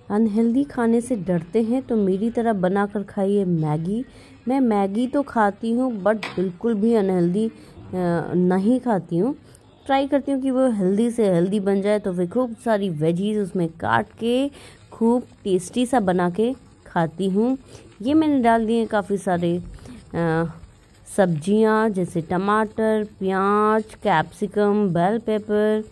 Unhealthy खाने से डरते हैं तो मेरी तरह बना कर खाइए मैगी। मैं मैगी तो खाती हूँ बट बिल्कुल भी अनहेल्दी नहीं खाती हूँ। ट्राई करती हूँ कि वो हेल्दी से हेल्दी बन जाए, तो फिर खूब सारी वेजीज उसमें काट के खूब टेस्टी सा बना के खाती हूँ। ये मैंने डाल दिए काफ़ी सारे सब्जियाँ जैसे टमाटर, प्याज, कैप्सिकम, बेल पेपर,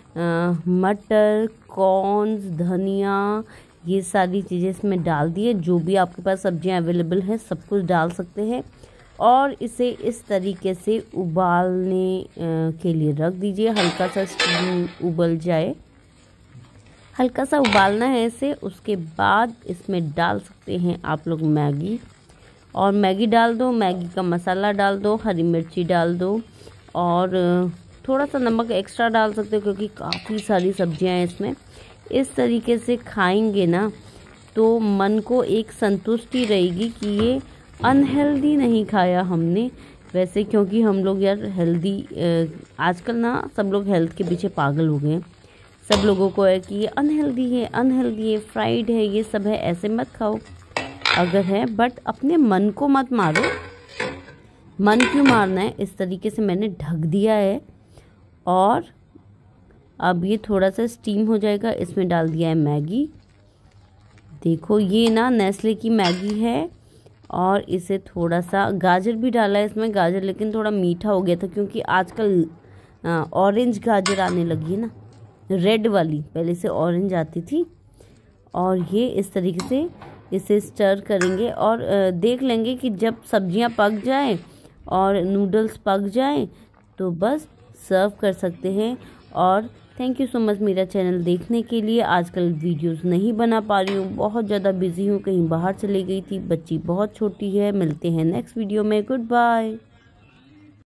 मटर, कॉर्न्स, धनिया, ये सारी चीज़ें इसमें डाल दिए। जो भी आपके पास सब्जियां अवेलेबल हैं सब कुछ डाल सकते हैं और इसे इस तरीके से उबालने के लिए रख दीजिए। हल्का सा स्टीम उबल जाए, हल्का सा उबालना है इसे। उसके बाद इसमें डाल सकते हैं आप लोग मैगी, और मैगी डाल दो, मैगी का मसाला डाल दो, हरी मिर्ची डाल दो और थोड़ा सा नमक एक्स्ट्रा डाल सकते हो क्योंकि काफ़ी सारी सब्जियां हैं इसमें। इस तरीके से खाएंगे ना तो मन को एक संतुष्टि रहेगी कि ये अनहेल्दी नहीं खाया हमने। वैसे क्योंकि हम लोग यार हेल्दी, आजकल ना सब लोग हेल्थ के पीछे पागल हो गए हैं। सब लोगों को है कि ये अनहेल्दी है, अनहेल्दी है, फ्राइड है, ये सब है, ऐसे मत खाओ अगर है, बट अपने मन को मत मारो। मन क्यों मारना है? इस तरीके से मैंने ढक दिया है और अब ये थोड़ा सा स्टीम हो जाएगा। इसमें डाल दिया है मैगी। देखो ये ना नेस्ले की मैगी है और इसे थोड़ा सा गाजर भी डाला है इसमें। गाजर लेकिन थोड़ा मीठा हो गया था क्योंकि आजकल ऑरेंज गाजर आने लगी है ना, रेड वाली, पहले से ऑरेंज आती थी। और ये इस तरीके से इसे स्टर करेंगे और देख लेंगे कि जब सब्जियां पक जाएं और नूडल्स पक जाएं तो बस सर्व कर सकते हैं। और थैंक यू सो मच मेरा चैनल देखने के लिए। आजकल वीडियोस नहीं बना पा रही हूँ, बहुत ज़्यादा बिजी हूँ, कहीं बाहर चली गई थी, बच्ची बहुत छोटी है। मिलते हैं नेक्स्ट वीडियो में, गुड बाय।